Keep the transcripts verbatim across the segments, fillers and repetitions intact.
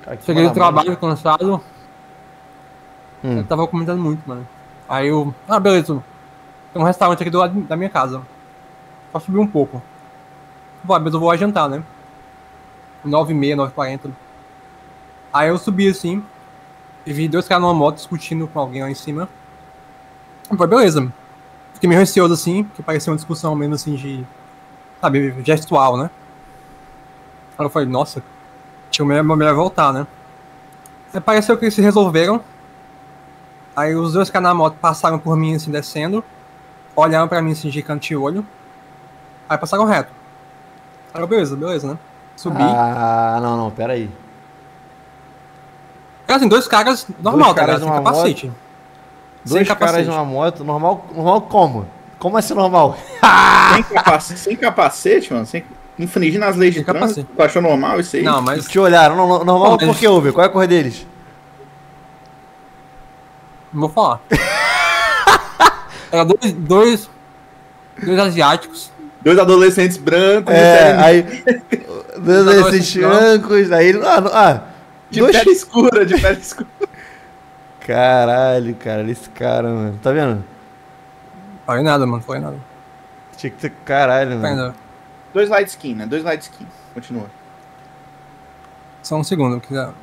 Cara, que Cheguei do maravilha. trabalho cansado. Hum. Eu tava comentando muito, mano. Aí eu. Ah, beleza. Tem um restaurante aqui do lado da minha casa. Só subir um pouco. Pô, mas eu vou jantar, né? nove e meia, nove e quarenta. Aí eu subi assim. E vi dois caras numa moto discutindo com alguém lá em cima. Pô, beleza. Fiquei meio receoso assim, porque parecia uma discussão mesmo assim de. Sabe, gestual, né? Aí eu falei, nossa, tinha melhor, melhor voltar, né? Aí pareceu que eles se resolveram. Aí os dois caras na moto passaram por mim assim, descendo. Olharam pra mim assim, de canto de olho. Aí passaram reto. Aí eu, beleza, beleza, né? Subi. Ah, não, não, pera aí. Era assim, dois caras normal, Dois tá caras ligado? Sem numa capacete. Dois Sem caras capacete. numa moto, normal, normal como? Como assim normal? Sem capacete, sem capacete, mano, sem infringir nas leis de Sem trânsito, capacete. tu achou normal isso aí? Não, mas. Te olharam, no- normal Pô, por que houve? Qual é a cor deles? Não vou falar. Era dois, dois. Dois asiáticos. Dois adolescentes brancos É, de, aí. Dois Dois adolescentes esses brancos, aí. Ah, não- ah, de dois. pele escura, de pele escura. Caralho, cara, esse cara, mano. Tá vendo? Falei nada, mano. Falei nada. Tinha que ter. Caralho, Falei mano. nada. Dois light skin, né? Dois light skin. Continua. Só um segundo, que já.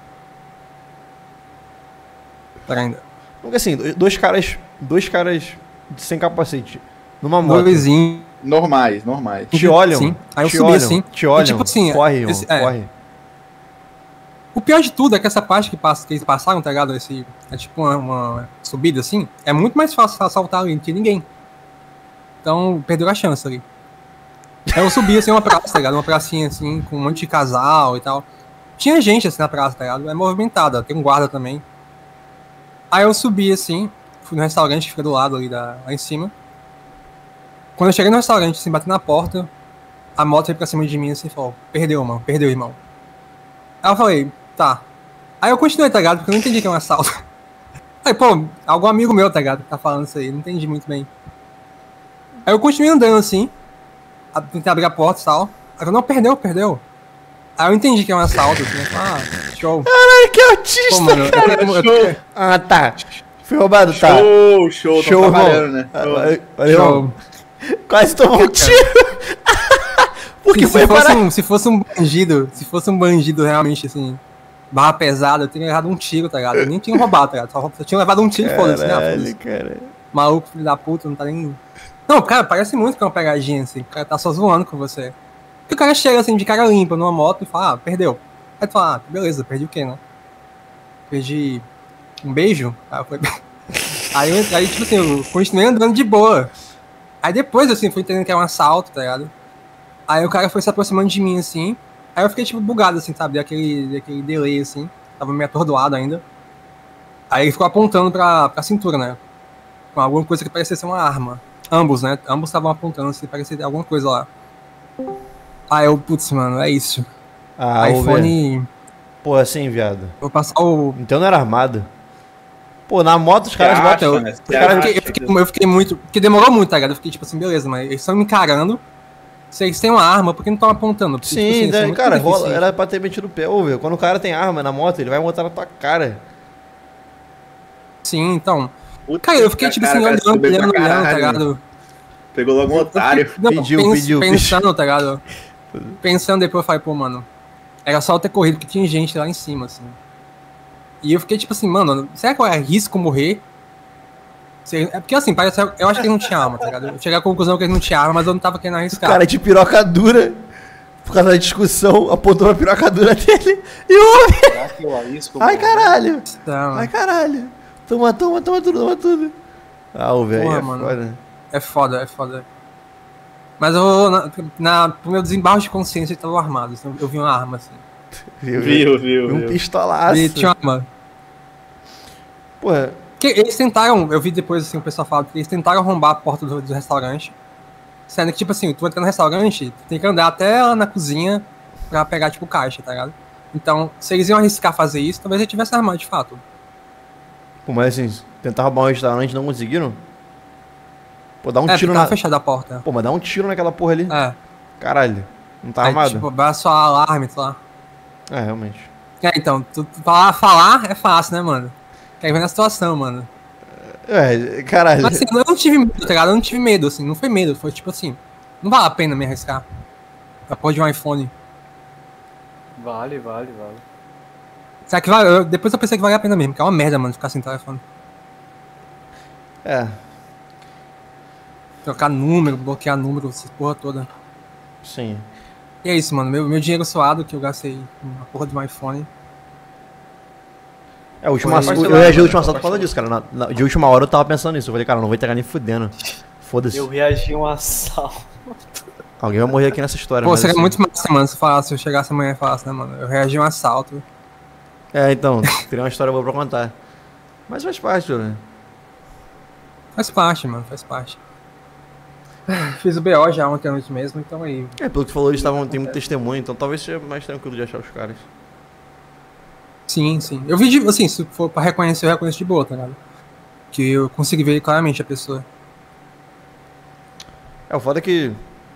Pera ainda. Porque assim, dois caras. Dois caras sem capacete. Numa moto. Doisinho. Normais, normais. Te olham. Sim. Aí eu te subi olham, assim. Te olham. E, tipo assim, corre, irmão, esse- é. corre. O pior de tudo é que essa parte que, passa, que eles passaram, tá ligado? Esse, é tipo uma, uma subida assim. É muito mais fácil assaltar ali do que ninguém. Então, perdeu a chance ali. Aí eu subi assim uma praça, tá ligado? Uma pracinha assim, com um monte de casal e tal. Tinha gente assim na praça, tá ligado? É movimentada, tem um guarda também. Aí eu subi assim, fui no restaurante que fica do lado ali, da, lá em cima. Quando eu cheguei no restaurante, assim, bati na porta, a moto veio pra cima de mim assim e falou, perdeu, mano, perdeu, irmão. Aí eu falei, tá. Aí eu continuei, tá ligado? Porque eu não entendi que era um assalto. Aí, pô, algum amigo meu, tá ligado? Que tá falando isso aí, não entendi muito bem. Aí eu continuei andando assim, a- tentei abrir a porta e tal. Aí eu, não, perdeu, perdeu. Aí eu entendi que é um assalto, assim, eu falei, ah, show. Caralho, que autista, Pô, mano, eu- cara. eu- eu- Show, Ah, tá. Fui roubado, tá. show, show, Show, tô irmão. trabalhando, né? Ah, Show. valeu, valeu, irmão. show. Quase tomou um tiro. Porque se, foi se, fosse parar. um, se fosse um bandido, se fosse um bandido realmente, assim, barra pesada, eu teria errado um tiro, tá ligado? Eu nem tinha roubado, tá ligado? Só, só tinha levado um tiro e foda-se, né? Caralho, Foda-se. cara. Maluco, filho da puta, não tá nem... Não, cara, parece muito que é uma pegadinha, assim. O cara tá só zoando com você. Porque o cara chega, assim, de cara limpa numa moto e fala, ah, perdeu. Aí tu fala, ah, beleza, perdi o quê, né? Perdi um beijo? Aí eu falei... aí, eu, aí, tipo assim, eu continuei andando de boa. Aí depois, assim, fui entendendo que era um assalto, tá ligado? Aí o cara foi se aproximando de mim, assim. Aí eu fiquei, tipo, bugado, assim, sabe? Deu aquele, deu aquele delay, assim. Tava meio atordoado ainda. Aí ele ficou apontando pra, pra cintura, né? Com alguma coisa que parecia ser uma arma. Ambos, né? Ambos estavam apontando, assim, parecia ter alguma coisa lá. Aí eu, putz, mano, é isso. Ah, ô, velho. iPhone... Pô, assim, viado. Vou passar o... Então não era armado. Pô, na moto os caras Você botam. acha, eu, né? os Você eu, caras- acha? fiquei, eu, fiquei, eu fiquei muito... Porque demorou muito, tá ligado? Eu fiquei, tipo assim, beleza, mas eles estão me encarando. Se eles têm uma arma, por que não estão apontando? Porque, Sim, tipo assim, daí, são muito cara, rola, deficientes. era pra ter metido o pé. Ô, velho, quando o cara tem arma na moto, ele vai botar na tua cara. Sim, então... Puta, Cara, eu fiquei, tipo cara, assim, cara, olhando, subiu pra olhando, olhando, tá caralho. ligado? Pegou logo um otário. Não, Pediu, pens- pediu, Pensando, tá ligado? Pensando depois, eu falei, pô, mano, era só eu ter corrido, porque tinha gente lá em cima, assim. E eu fiquei tipo assim, mano, será que eu arrisco morrer? Se- É porque assim, parece, eu acho que ele não tinha arma, tá ligado? Eu cheguei à conclusão que ele não tinha arma, mas eu não tava querendo arriscar. Cara de piroca dura, por causa da discussão, apontou pra piroca dura dele e o Será que eu arrisco? ai, caralho. Então, Ai, caralho. Toma, toma, toma tudo, toma tudo. Ah, o velho Porra, é mano. foda. é foda, é foda. Mas eu, na, na, pro meu desembarque de consciência, ele tava armado, assim, eu vi uma arma, assim. Viu, Viu, viu, Um viu. pistolaço. Ele tinha uma arma. Porra, Porque eles tentaram, eu vi depois assim, o pessoal falando que eles tentaram arrombar a porta do, do restaurante. Sendo que, tipo assim, tu entra no restaurante, tu tem que andar até lá na cozinha pra pegar, tipo, caixa, tá ligado? Então, se eles iam arriscar fazer isso, talvez ele tivesse armado de fato. pô, mas assim, tentar roubar um restaurante e não conseguiram? Pô, dá um é, tiro porque tava na. fechada a porta. Pô, mas dá um tiro naquela porra ali. É. Caralho. Não tá Aí, armado? tipo, dá só alarme, sei lá. É, realmente. É, então, tu, tu falar, falar é fácil, né, mano? Quer ver na situação, mano. É, caralho. Mas assim, eu não tive medo, tá ligado? Eu não tive medo, assim, não foi medo, foi tipo assim, não vale a pena me arriscar. A porra de um iPhone. Vale, vale, vale. Será que vale? Eu- depois eu pensei que valia a pena mesmo, que é uma merda, mano, ficar sem telefone. É, Trocar número, bloquear número, essa porra toda. sim. E é isso, mano. Meu, meu dinheiro suado que eu gastei na porra de um iPhone. É, a última, Foi- eu eu reagi ao último assalto por causa disso, cara. Na, na- de última hora eu tava pensando nisso. Eu falei, cara, não vou entregar nem fudendo. Foda-se. Eu reagi a um assalto. Alguém vai morrer aqui nessa história. Pô, mas, seria assim, muito massa, mano, se, falasse, se eu chegasse amanhã e falasse, né, mano? Eu reagi a um assalto. É, então, teria uma história boa pra contar. Mas faz parte, né? Faz parte, mano, faz parte. Fiz o B O já ontem à noite mesmo, então aí. É, pelo que tu falou, eles estavam, tem muito testemunho, então talvez seja mais tranquilo de achar os caras. Sim, sim. Eu vi, de, assim, se for pra reconhecer, eu reconheço de boa, tá ligado? Que eu consegui ver claramente a pessoa. É, o foda é que...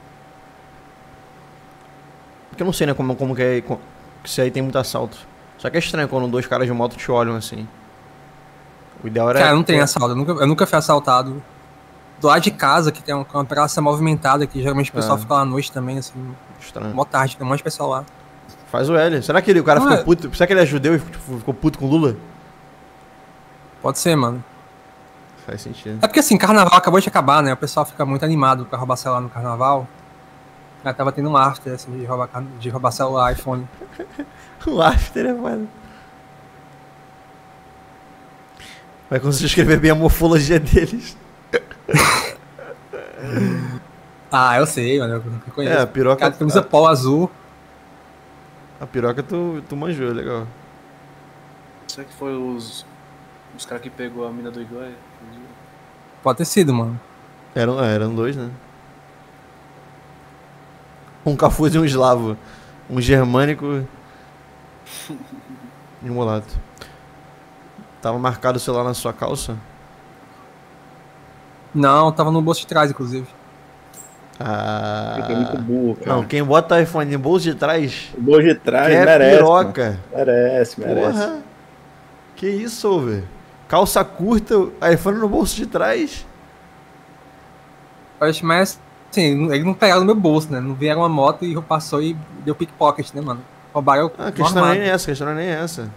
Porque eu não sei, né, como, como que é... co- Se aí tem muito assalto. Só que é estranho quando dois caras de moto te olham assim. O ideal era... Cara, não tem assalto, eu nunca, eu nunca fui assaltado. Do lado de casa, que tem uma, uma praça movimentada, que geralmente o pessoal É. fica lá à noite também, assim, Estranho. mó tarde, tem um monte de pessoal lá. Faz o L. Será que ele, o cara Não, ficou é- puto? Será que ele é judeu e tipo, ficou puto com o Lula? Pode ser, mano. Faz sentido. É porque assim, carnaval acabou de acabar, né? O pessoal fica muito animado pra roubar celular no carnaval. Já tava tendo um after, assim, de roubar, car- de roubar celular, iPhone. O after é foda. Vai conseguir escrever bem a morfologia deles. Ah, eu sei, mano, eu eu conheço. É, a piroca... Cara, camisa polo azul. A, a piroca tu, tu manjou, legal. Será que foi os. Os caras que pegou a mina do Igor? Pode ter sido, mano. Eram, é, eram dois, né? Um Cafuz e um eslavo. Um germânico e um mulato. Tava marcado o celular na sua calça? Não, tava no bolso de trás, inclusive. Ah. Fica muito burro, cara. Não, quem bota iPhone no bolso de trás O bolso de trás quer merece. piroca. mano. Merece, merece. Porra. Que isso, velho? Calça curta, iPhone no bolso de trás. Eu acho mais assim, ele não pegaram no meu bolso, né? Não vieram uma moto e passou e deu pickpocket, né, mano? Roubaram Ah, a o questão não é armário. nem essa, a questão não é nem essa.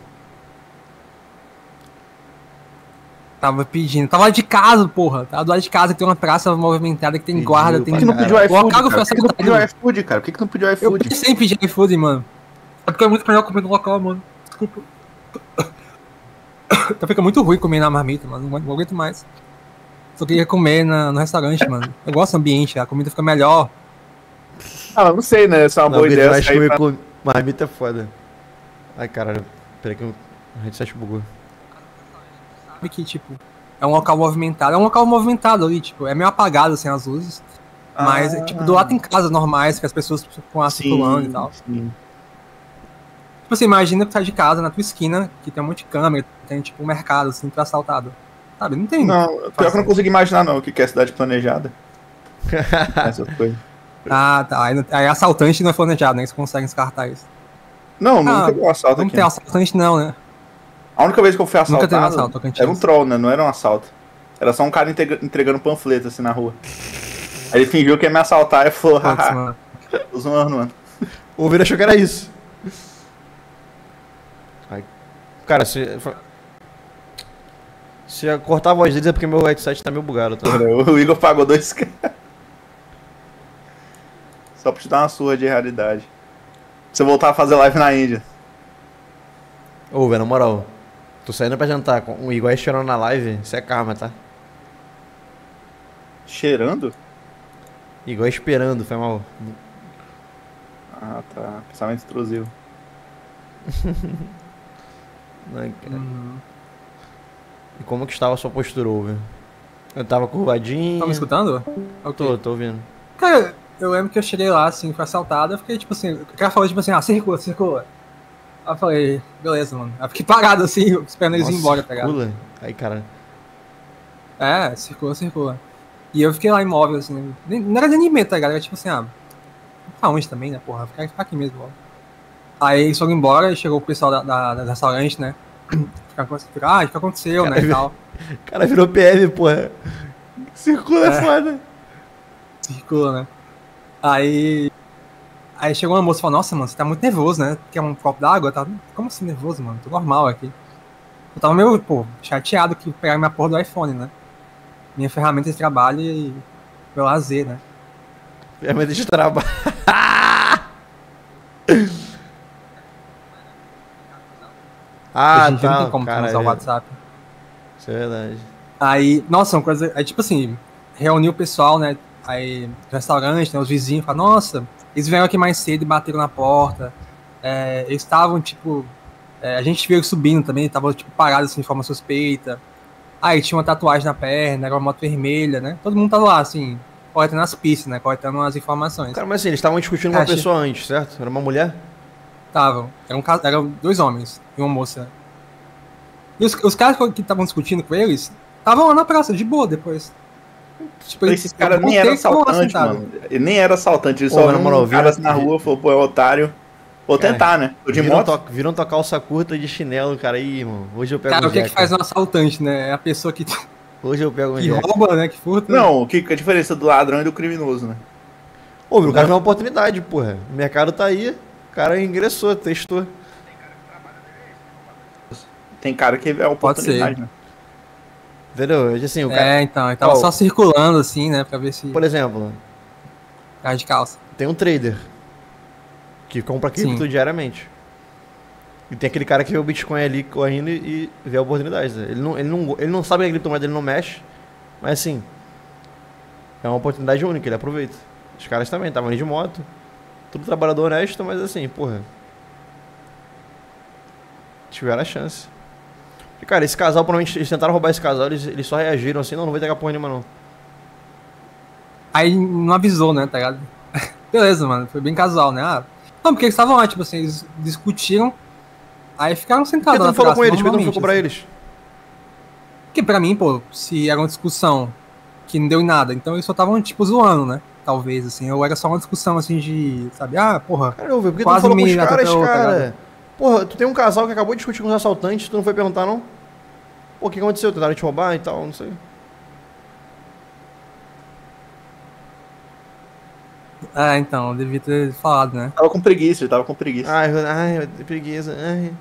Tava pedindo. Tava lá de casa, porra. Tava do lado de casa que tem uma praça movimentada, que tem Pediu guarda, pra tem. Por que não pediu Cara, iFood, local que eu cara? fui Por que não pediu assaltado. iFood, cara? Por que que não pediu Eu iFood? pensei em pedir iFood, mano. É porque é muito melhor comer no local, mano. Desculpa. Então fica muito ruim comer na marmita, mano. Não, não aguento mais. Só queria comer na, no restaurante, mano. Eu gosto do ambiente, a comida fica melhor. Ah, eu não sei, né? Essa é uma Não, boa porque ideia. demais sair comer pra- com marmita é foda. Ai, caralho. Peraí que o headset bugou. Sabe que, tipo, é um local movimentado. É um local movimentado ali, tipo, é meio apagado, assim, as luzes. Mas, Ah. tipo, do lado tem casas normais, que as pessoas ficam lá circulando e tal. sim. Tipo, você imagina que tá de casa, na tua esquina, que tem um monte de câmera, tem, tipo, um mercado, assim, tu é assaltado. Sabe, não tem... Não, pior que eu não consigo imaginar, não, o que que é cidade planejada. Essas coisas. Ah, tá. Aí, aí assaltante não é planejado, né? Eles conseguem descartar isso. Não, Ah, nunca deu um assalto Não aqui. tem assaltante não, né? A única vez que eu fui Nunca teve assaltado assalto, Tocantins. era um troll, né? Não era um assalto. Era só um cara entrega- entregando panfleto assim na rua. Aí ele fingiu que ia me assaltar e falou, Putz, haha, mano. tô zoando, mano. O Ouvir achou que era isso. Ai. Cara, se. Se eu cortar a voz deles é porque meu headset tá meio bugado, tá? O Igor pagou dois k. Só pra te dar uma surra de realidade. Pra você voltar a fazer live na Índia. Ô, velho, na moral. Tô saindo pra jantar com o Igor aí chorando na live. Isso é karma, tá? Cheirando? Igor esperando, foi mal. Ah, tá. Pensamento intrusivo. Ai, cara. Uhum. E como que estava a sua postura, Over? Eu tava curvadinho. Tá me escutando? Ok. Tô, tô ouvindo. Cara, eu lembro que eu cheguei lá, assim, fui assaltado, eu fiquei, tipo assim, o cara falou, tipo assim, ah, circula, circula. Aí eu falei, beleza, mano. Aí eu fiquei parado, assim, esperando eles irem embora, tá ligado? circula? Aí, cara. É, circula, circula. E eu fiquei lá imóvel, assim, nem- não era nem medo, tá ligado? Era tipo assim, ah, pra onde também, né, porra? Ficar ficar aqui mesmo, ó. Aí eles foram embora e chegou o pessoal da, da, da restaurante, né? Ficaram assim, ah, o que aconteceu, Cara, né, e tal. O cara virou P M, porra. Circula é É. foda. Circula, né? Aí... Aí chegou uma moça e falou, nossa, mano, você tá muito nervoso, né? Quer um copo d'água? Tá... Como assim nervoso, mano? Tô normal aqui. Eu tava meio, pô, chateado que pegaram minha porra do iPhone, né? Minha ferramenta de trabalho e meu lazer, né? Ferramenta de trabalho. Ah, Hoje em dia não tá, tem como tu cara. usar o é- WhatsApp. Isso é verdade. Aí, nossa, uma coisa. Aí, tipo assim, reuniu o pessoal, né? Aí, no restaurante, né? Os vizinhos falaram, nossa, eles vieram aqui mais cedo e bateram na porta. É, eles estavam, tipo. É, a gente viu eles subindo também, estavam, tipo, parados assim, de forma suspeita. Aí tinha uma tatuagem na perna, era uma moto vermelha, né? Todo mundo tava lá, assim, coletando as pistas, né? Coletando as informações. Cara, mas assim, eles estavam discutindo com uma Acho- pessoa antes, certo? Era uma mulher? Estavam. Eram, ca- eram dois homens e uma moça. E os, os caras que estavam discutindo com eles estavam lá na praça, de boa depois. Tipo, Esses caras nem eram assaltantes, mano. Ele nem era assaltante, ele Pô, só mas na viu moral, um cara vira- assim na rua, falou, pô, é um otário. Vou Cara, tentar, né? Tô de Viram, moto. to viram tocar calça curta de chinelo, cara. Aí, irmão. Hoje eu pego Cara, um o que é que Jeca. faz um assaltante, né? É a pessoa que, que Hoje eu pego um Jeca. rouba, né? Que furta. Não, o que que é a diferença do ladrão e do criminoso, né? Ô, meu, o cara tem uma oportunidade, porra. O mercado tá aí. O cara ingressou, testou. Tem cara que é a Pode oportunidade, né? Entendeu? Assim, o cara... É, então, ele tava Ó, só circulando assim, né? Pra ver se. Por exemplo, Cara de calça. tem um trader que compra cripto Sim. diariamente. E tem aquele cara que vê o Bitcoin ali correndo e vê a oportunidade. né? Ele não, ele não, ele não sabe que a criptomoeda, ele não mexe. Mas assim, é uma oportunidade única, ele aproveita. Os caras também, estavam ali de moto. Tudo trabalhador honesto, mas assim, porra. Tiveram a chance. E, cara, esse casal, provavelmente, eles tentaram roubar esse casal, eles, eles só reagiram assim, não, não vai pegar porra nenhuma não. Aí não avisou, né, tá ligado? Beleza, mano, foi bem casual, né? Ah, não, porque eles estavam lá, tipo assim, eles discutiram, aí ficaram Por que sentados tu lá não falou atrás, com eles? Por que tu não normalmente, ficou pra assim. eles? Porque pra mim, pô, se era uma discussão que não deu em nada, então eles só estavam, tipo, zoando, né? Talvez, assim, ou era só uma discussão, assim, de, sabe, ah, porra, Cara, eu vi, por que tu não Quase falou com os me caras, atropelou, tá cara? ligado? Porra, tu tem um casal que acabou de discutir com os assaltantes, tu não foi perguntar não? Pô, o que aconteceu? Tentaram te roubar e tal, não sei. é, então, eu devia ter falado, né? Tava com preguiça, ele tava com preguiça. Ai, ai, preguiça, ai.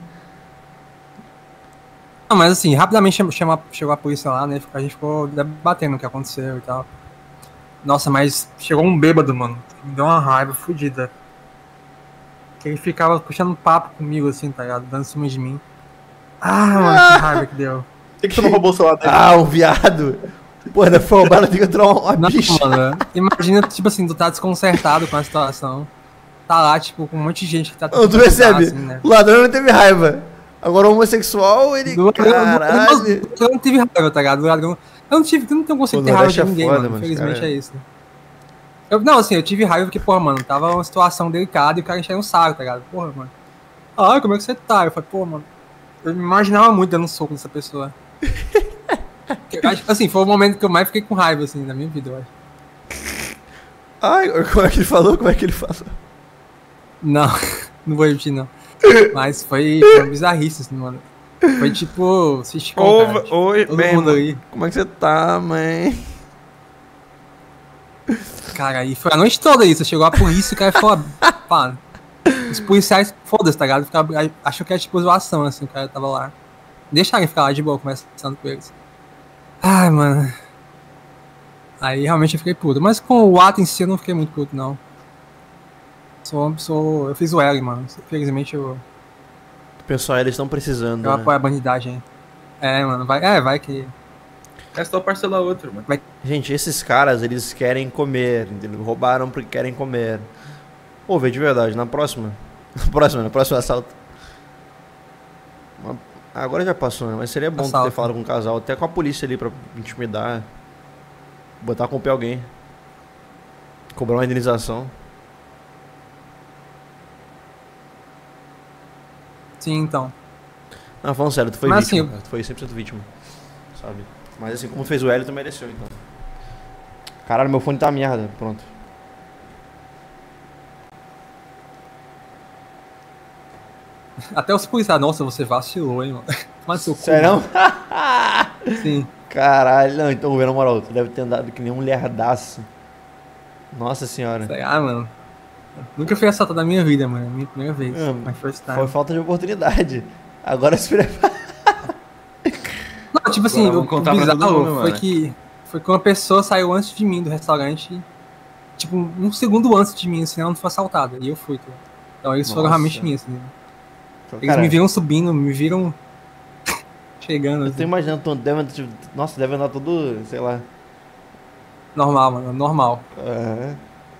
Não, mas assim, rapidamente chama, chama- chegou a polícia lá, né? A gente ficou debatendo o que aconteceu e tal. Nossa, mas chegou um bêbado, mano. Me deu uma raiva fodida. Que ele ficava puxando papo comigo, assim, tá ligado? Dando em cima de mim. Ah, mano, que raiva que deu. Por que, que tu não roubou o celular dele? Ah, um viado. Porra, da roubada tem que entrar uma Não, bicha. mano, imagina, tipo assim, tu tá desconcertado com a situação. Tá lá, tipo, com um monte de gente que tá Não, tu tentando ajudar, percebe? assim, né? O ladrão não teve raiva. Agora o homossexual, ele. Do ladrão- Caralho. Eu eu não tive raiva, tá ligado? Do ladrão. Eu não tive, eu não tenho conceito Pô, de ter raiva Nordeste de é ninguém, foda, mano. mano, Infelizmente cara. é isso. Eu, não, assim, eu tive raiva porque, porra, mano, tava uma situação delicada e o cara encheu um saco, tá ligado? Porra, mano. Ah, como é que você tá? Eu falei, pô, mano. Eu me imaginava muito dando um soco nessa pessoa. Eu acho que, assim, foi o momento que eu mais fiquei com raiva, assim, na minha vida, eu acho. Ai, como é que ele falou? Como é que ele falou? Não, não vou repetir, não. Mas foi, foi uma bizarrice, assim, mano. Foi tipo, assistir com cara, tipo, oi, todo bem, mundo mano. aí. Como é que você tá, mãe? Cara, e foi a noite toda isso. Chegou a polícia e o cara falou, pá, os policiais, foda-se, tá ligado? Ficava, achou que era tipo zoação, assim, o cara tava lá. Deixaram ele ficar lá de boa, conversando com eles. Ai, mano. Aí realmente eu fiquei puto. Mas com o ato em si eu não fiquei muito puto, não. Sou, sou, eu fiz o L, mano. Infelizmente eu, Pessoal, eles estão precisando. eu né? apoio a bandidagem. É, mano, vai, é, vai que... É só parcelar outro, mano. Gente, esses caras, eles querem comer, entendeu? Roubaram porque querem comer. Pô, velho, de verdade, na próxima. Na próxima, no próximo assalto. Uma- Agora já passou, né? Mas seria bom tu Assalto. ter falado com o casal, até com a polícia ali pra intimidar. Botar com o pé alguém. Cobrar uma indenização. Sim, então. Não, falando sério, tu foi Mas vítima. assim, cara. Tu foi cem por cento vítima. Sabe? Mas assim, como tu fez o L, tu mereceu, então. Caralho, meu fone tá merda. Pronto. Até os policiais, nossa, você vacilou, hein, mano. Mas seu cu. Sério? Sim. Caralho, não, então, na moral, tu deve ter andado que nem um lerdaço. Nossa senhora. Sei lá, mano. Nunca fui assaltado na minha vida, mano. É a minha primeira vez. Ah, Mas first time. Foi falta de oportunidade. Agora se prepara. Não, tipo assim, Agora o, vamos contar o pra todo bizarro mundo, foi mano. que foi que uma pessoa saiu antes de mim do restaurante, tipo, um segundo antes de mim, assim, ela não foi assaltada. E eu fui, tá? Então eles foram Nossa. realmente nisso, né? Eles Cara, me viram subindo, me viram chegando, eu tô assim. imaginando, tu deve, tipo, nossa, deve andar todo, sei lá. Normal, mano, normal. É,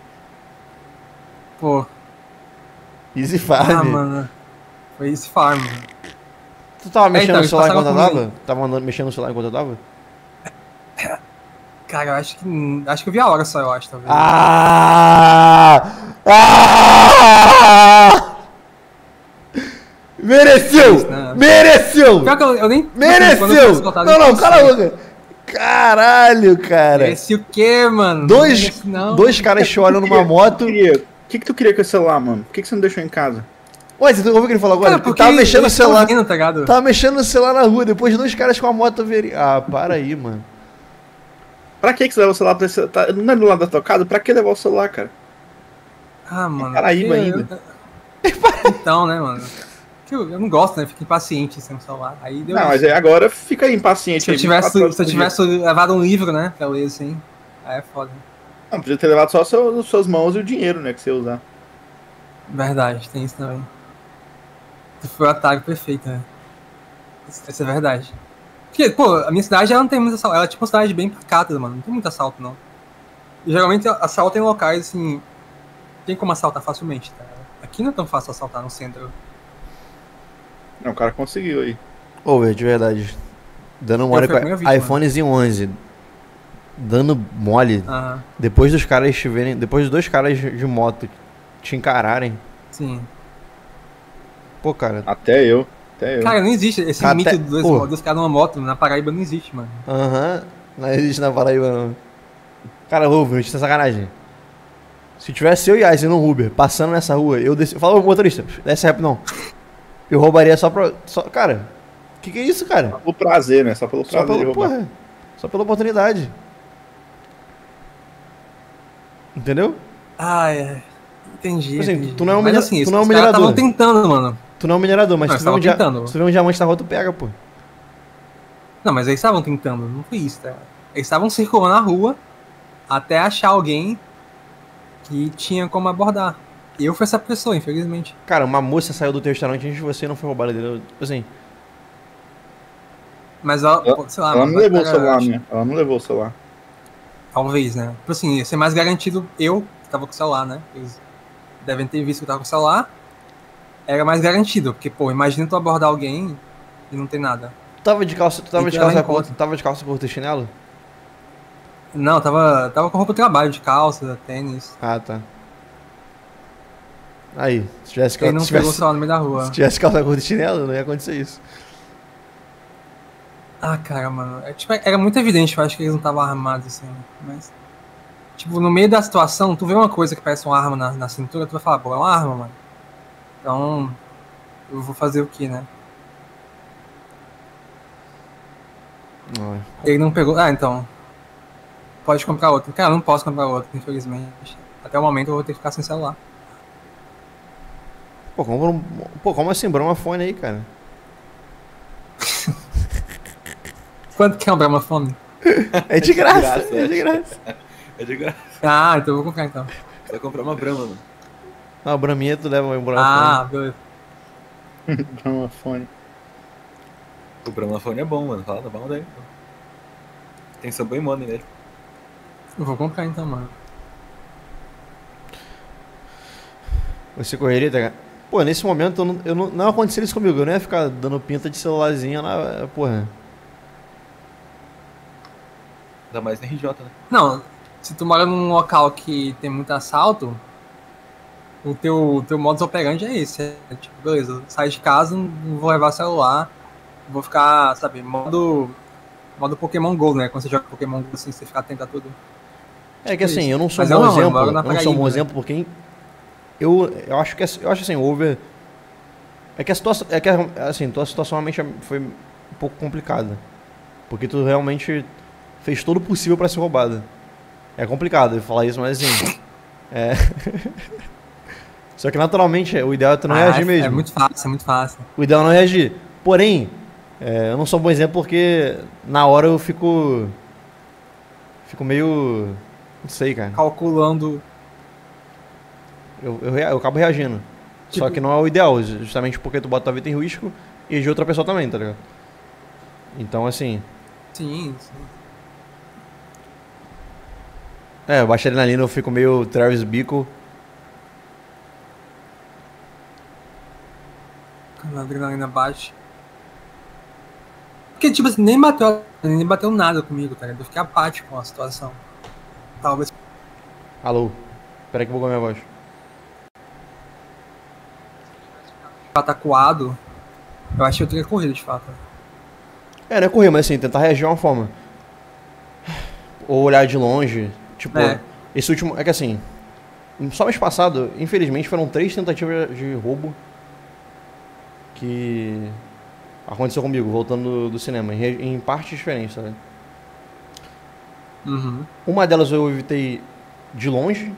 Pô, easy ah, farm. mano, foi esse farm, mano. Tu tava mexendo então, no eles celular passaram enquanto eu comigo. tava? Tava andando, mexendo no celular enquanto eu tava? Cara, eu acho que, acho que eu vi a hora só, eu acho, talvez. Ah! Ah! Mereceu! Isso, né? Mereceu! Pior que eu, eu nem... quando eu fui Mereceu! assaltado, Não, eu não, nem cala a pensei. boca! Caralho, cara! Mereci o quê, mano? Não Dois, mereci, não. dois caras choram numa moto. O que, que, que tu queria com esse celular, mano? Por que, que você não deixou em casa? Ué, você ouviu o que ele falou agora? Cara, Ele porque tava mexendo no eles tão celular. vindo, tá ligado? Tava mexendo no celular na rua, depois dois caras com a moto verem. Ah, para aí, mano. Pra que, que você leva o celular pra esse. Tá, não é do lado da tua casa? Pra que levar o celular, cara? Ah, mano. Paraíba porque ainda. eu- Então, né, mano? Que Eu, eu não gosto, né? Fico impaciente sem o celular. Aí deu Não, isso. mas aí agora fica aí impaciente. Se eu aí, tivesse, vinte e quatro horas se eu por dia. tivesse levado um livro, né? Pra ler assim. Aí é foda. Não, podia ter levado só seu, suas mãos e o dinheiro, né? Que você ia usar. Verdade, tem isso também. Foi o atalho perfeito, né? Isso, isso é verdade. Porque, pô, a minha cidade ela não tem muito assalto. Ela é tipo uma cidade bem pacata, mano. Não tem muito assalto, não. E geralmente assalto em locais, assim. Tem como assaltar facilmente, tá? Aqui não é tão fácil assaltar no centro. Não, o cara conseguiu aí. Ô, velho, de verdade. Dando Eu mole fui a primeira com vítima. iPhones onze. Dando mole. Aham, Depois dos caras estiverem. Depois dos dois caras de moto te encararem. sim. Pô, cara. Até eu. Até eu. Cara, não existe. Esse Até- mito dos, Pô. dos caras numa moto na Paraíba não existe, mano. Aham. Não existe na Paraíba, não. Cara, ouve, não existe sacanagem. Se tivesse eu e Aizen no Uber, passando nessa rua, eu desci. Fala, ô motorista, desce rápido não. Eu roubaria só pra. Só, cara, que que é isso, cara? O prazer, né? Só pelo Só prazer de pelo. roubar. Porra. Só pela oportunidade. Entendeu? Ai, ai. Entendi. Tipo assim, entendi. tu não é um Mas minera- assim, tu não é um os caras minerador. estavam tentando, mano. Tu não é um minerador, mas Não, se tu, vê um eles dia... tavam tentando. se tu vê um diamante na rua, tu pega, pô. Não, mas eles estavam tentando, não foi isso, tá? Eles estavam circulando a rua até achar alguém que tinha como abordar. E eu fui essa pessoa, infelizmente. Cara, uma moça saiu do teu restaurante antes de você e não foi roubada dele. Tipo assim, Mas ela, Ela- pô, sei lá, Ela mano, não levou o era- celular, né? Ela não levou o celular. Talvez, né? Tipo assim, ia ser mais garantido eu que tava com o celular, né? Eles devem ter visto que eu tava com o celular. Era mais garantido, porque, pô, imagina tu abordar alguém e não tem nada. tu tava de calça, tu tava Tem de que levar calça em conta. curta, tava de calça curta e chinelo? Não, tava, tava com roupa de trabalho, de calça, tênis. Ah, tá. Aí, se tivesse, Ele não se pegou o tivesse, celular no meio da rua. se tivesse calça curta e chinelo, não ia acontecer isso. Ah, cara, mano. É, tipo, era muito evidente, eu acho que eles não estavam armados, assim. Mas, tipo, no meio da situação, tu vê uma coisa que parece uma arma na, na cintura, tu vai falar, pô, é uma arma, mano. Então, eu vou fazer o quê, né? Não, Ele não pegou. Ah, então. Pode comprar outro. Cara, eu não posso comprar outro, infelizmente. Até o momento eu vou ter que ficar sem celular. Pô, compra um... Pô, como assim? Bora uma fone aí, cara. Quanto que é um Bramafone? É de graça, graça, é de graça. É de graça. Ah, então eu vou comprar então. Você vai comprar uma Brahma, mano. Não, a Braminha tu leva um Brahma. Ah, beleza. Gramofone. O Bramafone é bom, mano. Fala, tá bom daí. Tem Subway Money nele. Eu vou comprar então, mano. Você correria, tá? Pô, nesse momento eu não, eu não, não aconteceria isso comigo. Eu não ia ficar dando pinta de celularzinho lá, porra. Ainda mais na R J, né? Não, se tu mora num local que tem muito assalto, o teu, teu modus operandi é esse. É tipo, beleza, sai de casa, não vou levar celular, vou ficar, sabe, modo, modo Pokémon Go, né? Quando você joga Pokémon Go assim, você fica atento a tudo. É que assim, eu não sou um Mas eu bom não, eu exemplo. moro na Eu não sou um bom Paraíba, né? exemplo porque eu, eu acho que eu acho assim, o Over É que a situação. É que, assim, tua situação realmente foi um pouco complicada. Porque tu realmente fez todo o possível pra ser roubada. É complicado eu falar isso, mas assim. É. Só que naturalmente o ideal é tu não Ah, reagir é, mesmo. É muito fácil, é muito fácil. O ideal é não reagir. Porém, é, eu não sou um bom exemplo porque na hora eu fico. Fico meio. Não sei, cara. Calculando. Eu, eu, rea- eu acabo reagindo. Só Tipo- que não é o ideal, justamente porque tu bota tua vida em risco e de outra pessoa também, tá ligado? Então, assim. Sim, sim. É, eu baixo a adrenalina, eu fico meio Travis Bickle. Quando a adrenalina bate. Porque, tipo assim, nem bateu, nem bateu nada comigo, tá ligado? Eu fiquei apático com a situação. Talvez. Alô? Pera aí que bugou minha voz. Atacuado, eu acho que eu teria corrido de fato. É, não é correr, mas assim, tentar reagir de uma forma. Ou olhar de longe. Tipo, É. esse último. É que assim. Só mês passado, infelizmente, foram três tentativas de roubo que aconteceu comigo, voltando do, do cinema, em, re- em partes diferentes, sabe? Uhum. Uma delas eu evitei de longe.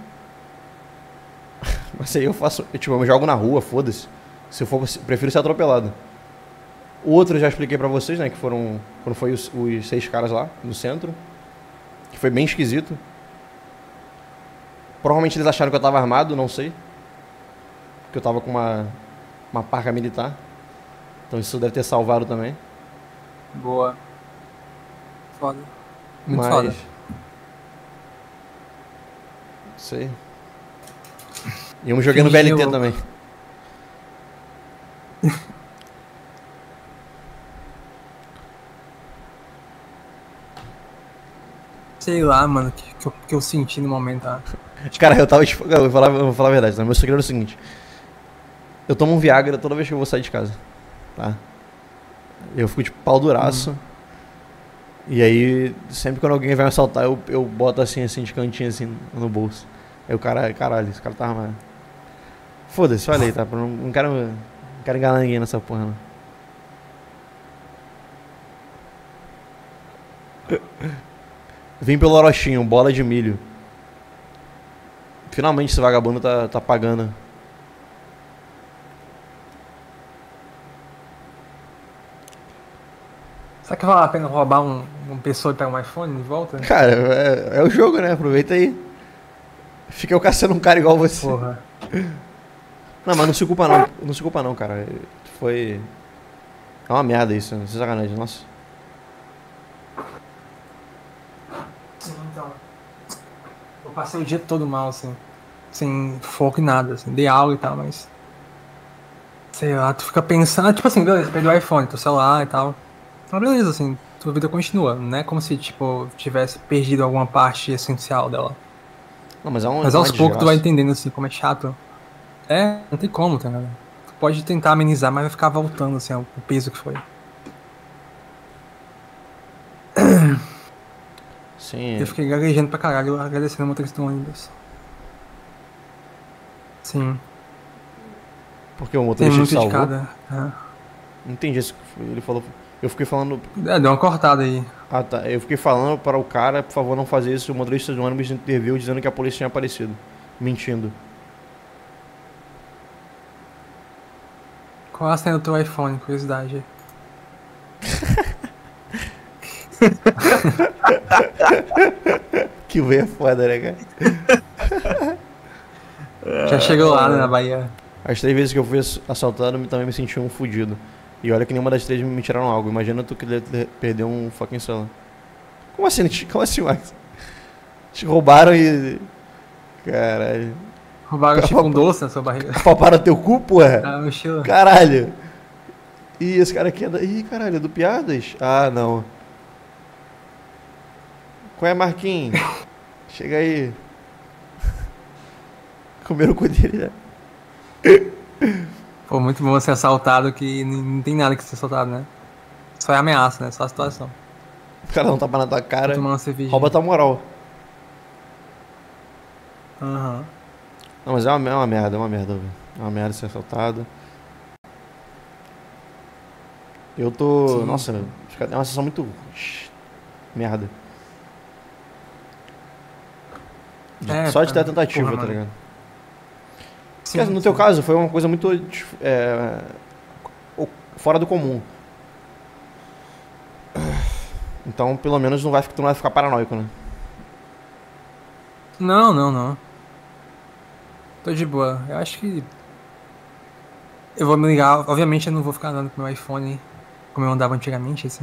Mas aí eu faço. Eu, tipo, eu jogo na rua, foda-se. Se eu for, prefiro ser atropelado. O outro eu já expliquei pra vocês, né? Que foram. Quando foi os, os seis caras lá no centro. Que foi bem esquisito. Provavelmente eles acharam que eu tava armado, não sei. Porque eu tava com uma. Uma parca militar. Então isso deve ter salvado também. Boa. Foda. Muito Mas. foda. Não sei. E eu me joguei no Fingiu. V L T também. Sei lá, mano, o que, que, eu, que eu senti no momento. Tá? Cara, eu tava. Tipo, eu vou falar, eu vou falar a verdade, tá? Meu segredo é o seguinte: eu tomo um Viagra toda vez que eu vou sair de casa. Tá? Eu fico de pau duraço. E aí, sempre quando alguém vai me assaltar, eu, eu boto assim, assim, de cantinho, assim, no bolso. Aí o cara, caralho, esse cara tá armado. Foda-se, olha aí, tá? Não, não, quero, não quero enganar ninguém nessa porra, não. Vim pelo Orochinho, bola de milho. Finalmente esse vagabundo tá, tá pagando. Será que vale a pena roubar um, uma pessoa e pegar um iPhone de volta? Cara, é, é o jogo, né? Aproveita aí. Fica eu caçando um cara igual você. Porra. Não, mas não se culpa não. Não se culpa não, cara. Foi. É uma merda isso, né? Sem sacanagem, nossa. Sim, então. Eu passei o dia todo mal, assim. Sem foco em nada, assim. Dei aula e tal, mas. Sei lá, tu fica pensando, tipo assim, beleza, perdeu o iPhone, teu celular e tal. Mas beleza, assim, tua vida continua. Não é como se, tipo, tivesse perdido alguma parte essencial dela. Não, mas é um. Mas é uma aos poucos tu vai desgraça. entendendo, assim, como é chato. É, não tem como, tá ligado? Tu pode tentar amenizar, mas vai ficar voltando, assim, o peso que foi. Sim. Eu fiquei gaguejando pra caralho, agradecendo o motorista do ônibus. Sim, Porque o tem motorista muito te de salvou. cada. É. Não entendi isso. que foi. Ele falou. Eu fiquei falando. É, deu uma cortada aí. Ah, tá. Eu fiquei falando para o cara, por favor, não fazer isso. O motorista do ônibus interviu dizendo que a polícia tinha aparecido. Mentindo. Qual a senha do teu iPhone? Curiosidade. Que veio é foda, né, cara? Já chegou lá, né, na Bahia. As três vezes que eu fui ass- assaltado, eu também me senti um fudido. E olha que nenhuma das três me tiraram algo. Imagina tu que de- de- perdeu um fucking celular. Como assim? Te- Como assim, Max? Te roubaram e. Caralho. Roubaram tipo um doce na sua barriga. Paparam teu cu, porra? Ah, mochila. Caralho. Ih, esse cara aqui é da. Ih, caralho, é do Piadas? Ah, não. Qual é, Marquinhos? Chega aí. Comeram o cu dele, né? Pô, muito bom ser assaltado que n- não tem nada que ser assaltado, né? Só é ameaça, né? Só a situação. O cara não tapa na tua cara. Tomar uma cerveja. Rouba tua moral. Aham. Não, mas é uma, é uma merda, é uma merda, velho. É uma merda ser assaltado. Eu tô. Sim. Nossa, é uma sensação muito. Merda. De- É, Só de ter a tá, tentativa, porra, tá mano. ligado? Sim, Porque, no teu sim. caso, foi uma coisa muito. dif- é, o- fora do comum. Então, pelo menos, não vai, tu não vai ficar paranoico, né? Não, não, não. Tô de boa. Eu acho que. Eu vou me ligar. Obviamente eu não vou ficar andando com meu iPhone como eu andava antigamente, assim.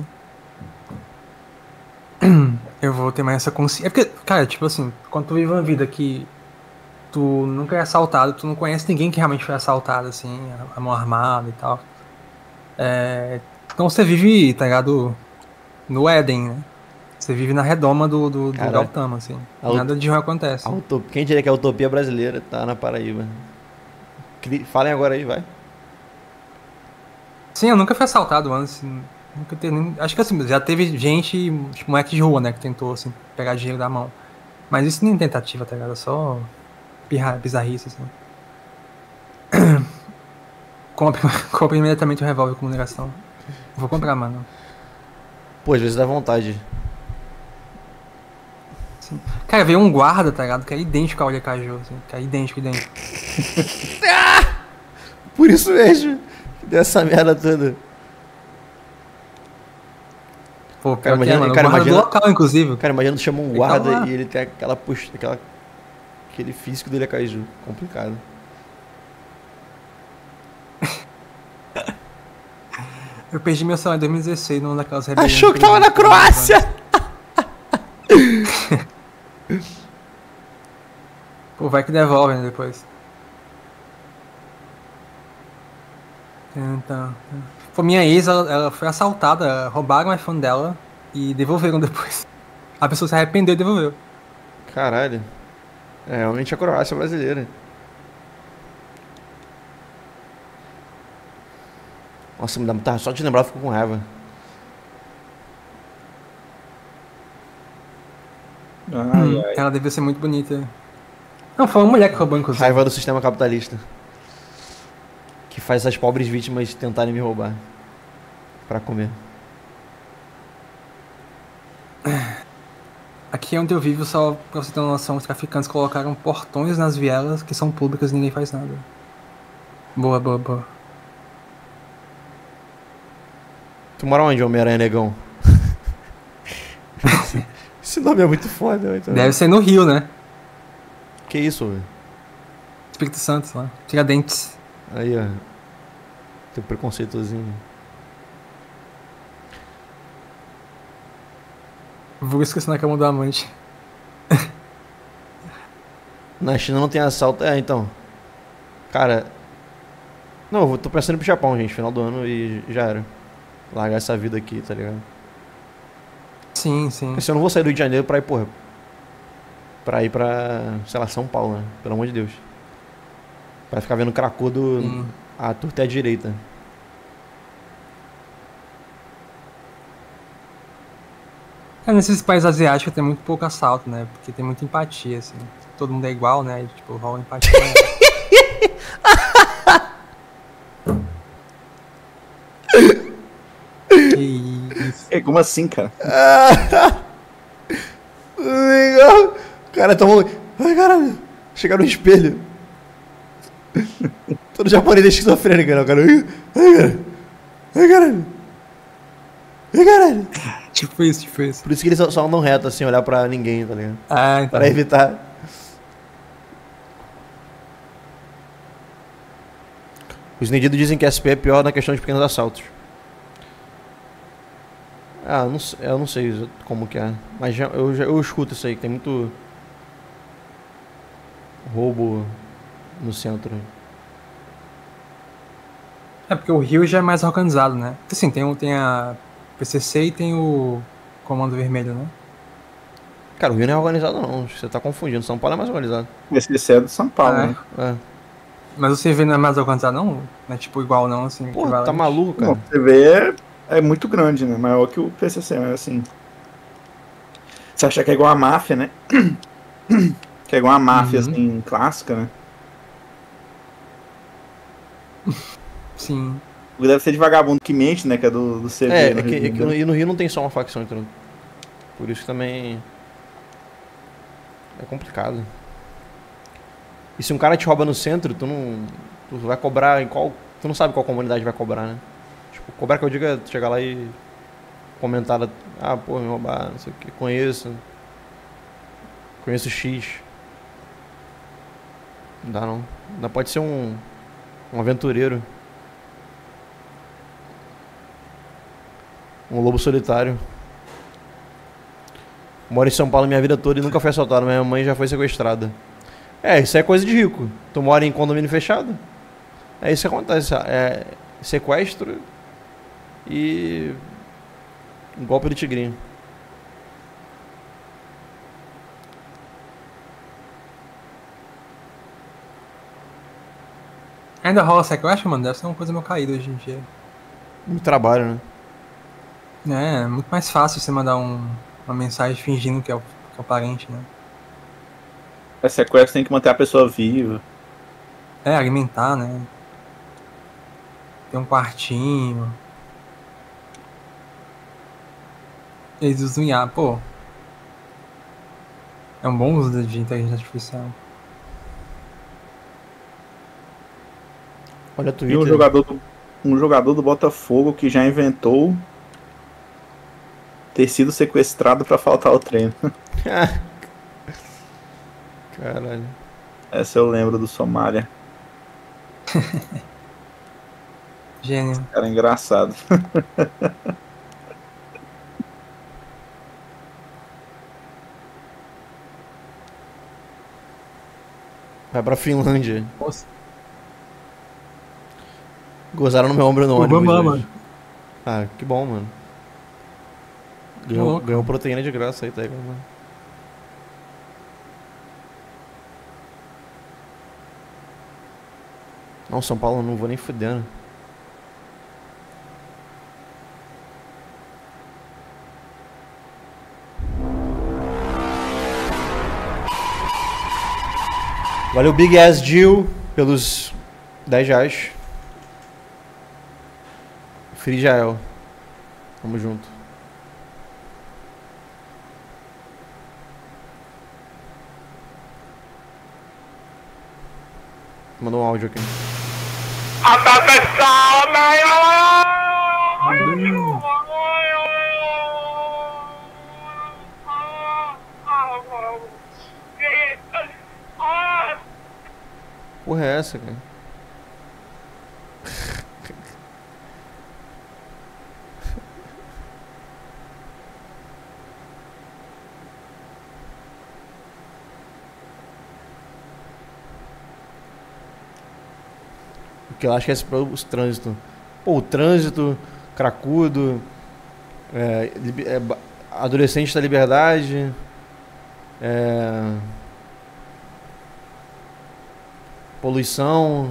Eu vou ter mais essa consciência. É porque, cara, tipo assim, quando tu vive uma vida que tu nunca é assaltado, tu não conhece ninguém que realmente foi assaltado, assim, a a mão armada e tal. É, então você vive, tá ligado? No Éden, né? Você vive na redoma do, do, do Caralho. Gautama, assim. A ut- Nada de ruim A acontece. utop... Quem diria que a utopia brasileira tá na Paraíba? Cri- Falem agora aí, vai. Sim, eu nunca fui assaltado antes. Nunca teve nem... Acho que assim, já teve gente, tipo, moleque de rua, né, que tentou, assim, pegar dinheiro da mão. Mas isso nem tentativa, tá ligado? É só pirra- bizarrice, assim. Compre, compre imediatamente um revólver com numeração. Vou comprar, mano. Pô, às vezes dá vontade. Assim. Cara, veio um guarda, tá ligado? Que é idêntico ao Olecaju, assim. Que é idêntico, idêntico. Por isso mesmo. Dessa merda toda. Pô, Cara, pior que é, imagina- mano. cara, o guarda imagina- do local, inclusive. Cara, imagina tu chama um Ele tá guarda lá. e ele tem aquela postura, aquela, aquele físico dele é caju. Complicado. Eu perdi meu celular em dois mil e dezesseis numa daquelas rebeliões. Achou que tava na Croácia! Pô, vai que devolve, né, depois. Então, pô, minha ex, ela, ela foi assaltada, roubaram o iPhone dela e devolveram depois. A pessoa se arrependeu e devolveu. Caralho. É realmente a Croácia brasileira. Nossa, me dá muita... só de lembrar eu fico com raiva. Ai, ai. Ela devia ser muito bonita. Não, foi uma mulher que roubou, inclusive. Raiva do sistema capitalista. Que faz essas pobres vítimas tentarem me roubar. Pra comer. Aqui onde eu vivo, só pra você ter uma noção, os traficantes colocaram portões nas vielas que são públicas e ninguém faz nada. Boa, boa, boa. Tu mora onde, Homem-Aranha Negão? Esse nome é muito foda. Então... Deve ser no Rio, né? Que isso, velho? Espírito Santo, lá. Tiradentes. Aí, ó. Tem preconceitozinho. Vou esquecer na cama do amante. Na China não tem assalto. É, então. Cara. Não, eu vou- tô pensando em ir pro Japão, gente. Final do ano e já era. Largar essa vida aqui, tá ligado? Sim, sim. Porque se eu não vou sair do Rio de Janeiro pra ir, porra. Pra ir pra, sei lá, São Paulo, né? Pelo amor de Deus. Pra ficar vendo cracudo Sim. à torta e à direita. É, nesses países asiáticos tem muito pouco assalto, né? Porque tem muita empatia, assim. Todo mundo é igual, né? E, tipo, rola empatia. Que isso. É, como assim, cara? Legal. Cara, tomou. Ai, caralho. Chegaram no espelho. Todo japonês é esquizofrênico, né? O cara. Ai, caralho. Ai, caralho. Ai, caralho. Tipo isso, tipo isso. Por isso que eles só- só andam reto, assim, olhar pra ninguém, tá ligado? Ah, então. Pra evitar. Os entendidos dizem que S P é pior na questão de pequenos assaltos. Ah, eu não, sei- eu não sei exa- como que é. Mas já- eu, já- eu escuto isso aí, que tem muito roubo no centro. É porque o Rio já é mais organizado, né? Assim, tem, o- tem a P C C e tem o Comando Vermelho, né? Cara, o Rio não é organizado não, acho que você tá confundindo. São Paulo é mais organizado. Esse é do São Paulo, Ah, é? né? É. Mas o C V não é mais organizado, não? Não é tipo igual, não, assim. Pô, tá equivalente? maluco, Bom, cara? você vê, é muito grande, né? Maior que o P C C, mas assim. Você acha que é igual a máfia, né? Que é igual a máfia, Uhum. assim, clássica, né? Sim. Deve ser de vagabundo que mente, né? Que é do, do C V. É, no é que, Rio de é que Janeiro. no, e no Rio não tem só uma facção, então. Por isso que também. É complicado. E se um cara te rouba no centro, tu não. Tu vai cobrar em qual. Tu não sabe qual comunidade vai cobrar, né? Tipo, cobrar que eu diga tu chegar lá e comentar. Ah, pô, me roubaram, não sei o que. Conheço. Conheço X. Não dá não. Ainda pode ser um. Um aventureiro. Um lobo solitário. Moro em São Paulo minha vida toda e nunca fui assaltado. Minha mãe já foi sequestrada. É, isso é coisa de rico. Tu mora em condomínio fechado. É isso que acontece. É sequestro e golpe do tigrinho. Ainda rola sequestro, mano? Deve ser uma coisa meio caída hoje em dia. Muito trabalho, né? É, muito mais fácil você mandar um, uma mensagem fingindo que é o, que é o parente, né? É sequestro, tem que manter a pessoa viva. É, alimentar, né? Ter um quartinho. Eles usam I A, pô. É um bom uso de inteligência artificial. Olha o E Twitter. um jogador, do, um jogador do Botafogo que já inventou ter sido sequestrado pra faltar o treino. Caralho. Essa eu lembro do Somália. Gênio. Era engraçado. Vai pra Finlândia. Nossa. Gozaram no meu ombro no Pô, ônibus vamos lá, hoje. mano. Ah, que bom, mano. Ganhou, louco. ganhou proteína de graça aí, tá aí, mano. Não, São Paulo não vou nem fudendo. Valeu, Big Ass Jill, pelos dez reais. Free Jael. Tamo junto. Mandou um áudio aqui. Porra é essa, cara? Porque eu acho que é esse para os trânsitos. Pô, o trânsito, cracudo, é, libe- é, ba- adolescente da liberdade, é, poluição,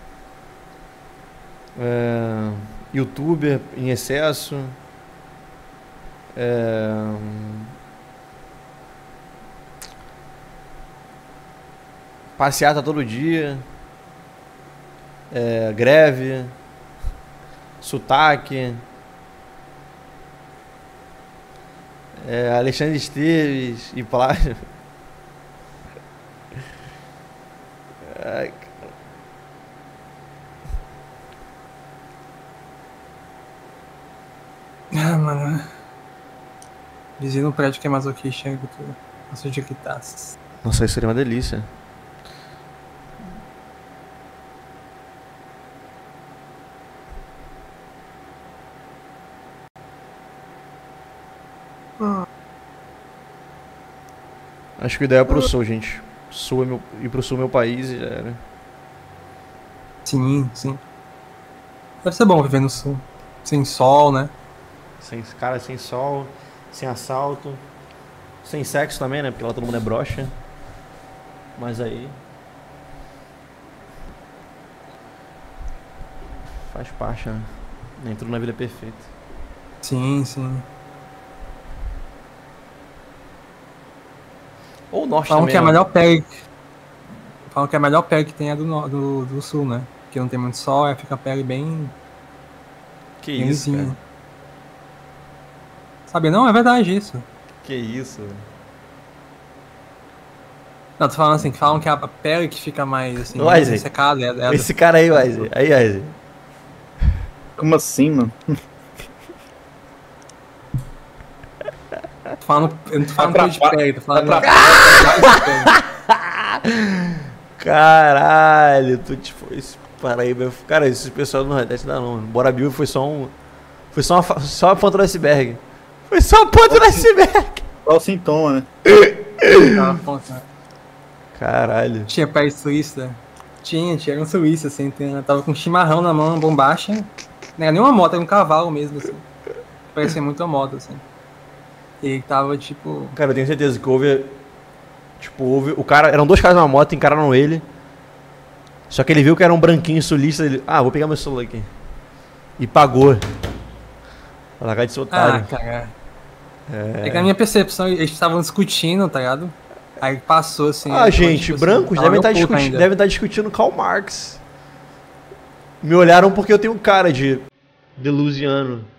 é, youtuber em excesso, é, passeata todo dia. É, greve, sotaque, é, Alexandre Esteves e plágio. Ai, Ah, mano. Dizia no prédio que é masoquista, que tu gosta de gritaças. nossa, isso seria uma delícia. Acho que o ideal é pro sul, gente. Sul é meu, ir pro sul é meu país e já era. Sim, sim. Deve ser bom viver no sul. Sem sol, né? Sem, cara, sem sol, sem assalto, sem sexo também, né? Porque lá todo mundo é broxa. Mas aí. Faz parte, né? Entrou na vida perfeita. Sim, sim. Ou o norte Falam também. que a né? melhor pele. Falam que a melhor pele que tem é do, no- do, do sul, né? Porque não tem muito sol, aí fica a pele bem. Que isso, cara. Gamezinho. Sabia não? É verdade isso. Que isso, velho. Não, tô falando assim, que falam que a pele que fica mais assim, Wesley, secada é, é a Esse cara aí, Wesley. Aí, Wesley. Como assim, mano? Tô falando, eu não tô falando coisa de Atrapalha- pele, tô falando Caralho, tu tipo, esse Paraíba. Cara, esse pessoal do Nordeste não dá não, mano. Bora Bill foi só um. Foi só uma, fa- só a ponta do iceberg. Foi só a ponta do iceberg. Qual o sintoma, né? Caralho. Tinha pé suíça. Tinha, tinha um suíça, assim, tem- tava com um chimarrão na mão, bombacha. Não era nem uma moto, era um cavalo mesmo, assim. Parecia muito uma moto, assim. E ele tava, tipo... Cara, eu tenho certeza que houve. Tipo, houve. O cara. Eram dois caras na moto, encararam ele. Só que ele viu que era um branquinho sulista. Ele. Ah, vou pegar meu celular aqui. E pagou. Pra largar de ser Ah, otário. cara. É. É que na minha percepção, eles estavam discutindo, tá ligado? Aí passou, assim... Ah, aí, gente, tipo, brancos assim, devem tava estar meio puto discuti ainda. devem estar discutindo Karl Marx. Me olharam porque eu tenho cara de delusiano.